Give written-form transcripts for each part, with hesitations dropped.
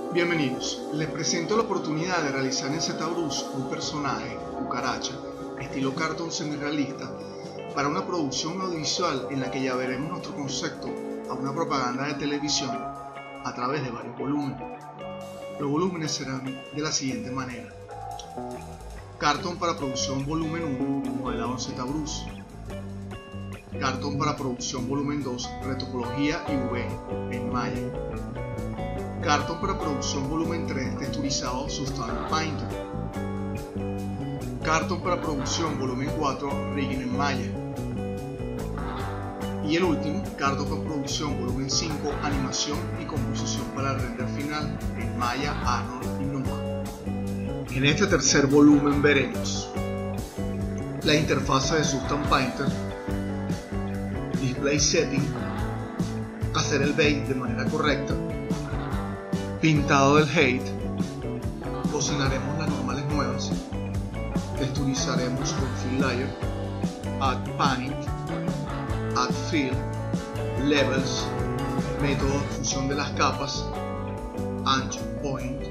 Bienvenidos, les presento la oportunidad de realizar en ZBrush un personaje, cucaracha, estilo cartoon semi-realista, para una producción audiovisual en la que ya veremos nuestro concepto a una propaganda de televisión a través de varios volúmenes. Los volúmenes serán de la siguiente manera: Cartoon para producción volumen 1, modelado en ZBrush. Cartoon para producción volumen 2, retopología y UV en Maya. Cartoon para producción volumen 3, texturizado Substance Painter. Cartoon para producción volumen 4, rigging en Maya. Y el último, Cartoon para producción volumen 5, animación y composición para el render final en Maya, Arnold y Numa. En este tercer volumen veremos la interfaz de Substance Painter, display setting, hacer el bait de manera correcta, pintado del height, cocinaremos las normales nuevas, texturizaremos con fill layer, add paint, add fill, levels, método de fusión de las capas, ancho, point,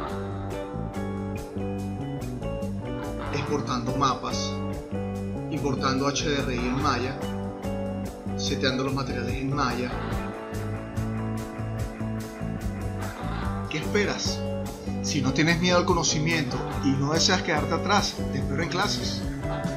exportando mapas, importando HDRI en Maya, seteando los materiales en Maya. ¿Qué esperas? Si no tienes miedo al conocimiento y no deseas quedarte atrás, te espero en clases.